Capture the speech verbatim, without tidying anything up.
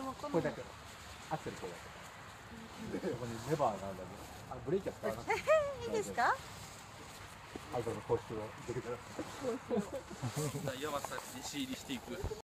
これだけアクセルこれだけでここにレバーがあるんだけど、あブレーキは使わなくていいですか？ アウトの講習を受けてください。 岩松さんに弟子入りしていく。